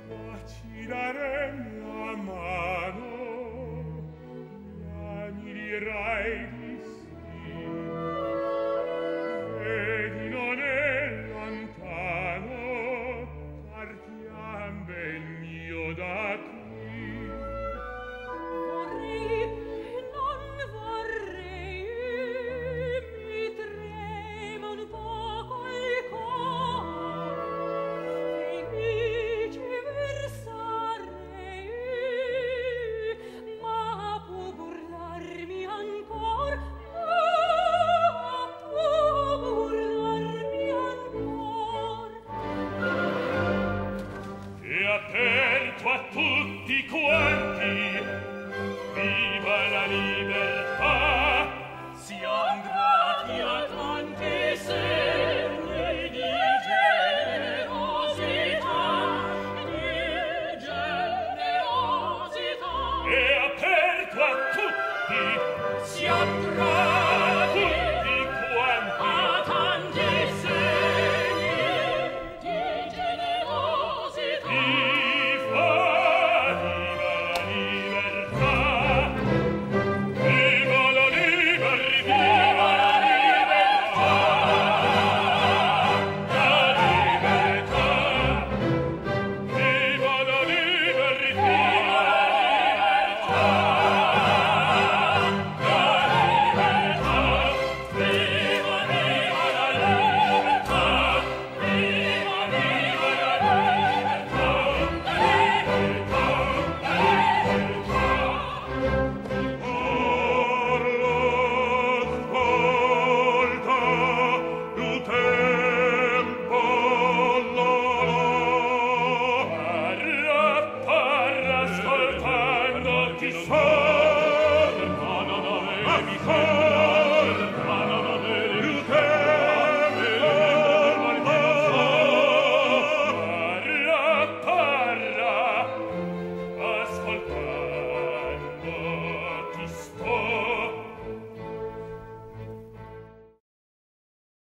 ci darem la mano, mi dirai di sì. Vedi, non è lontano, partiam ben io da qui. Vorrei, non vorrei, mi trema un poco il cor. Felice versarei, ma può burlarmi ancor, può burlarmi ancor. È aperto a tutti quanti, viva la libertà!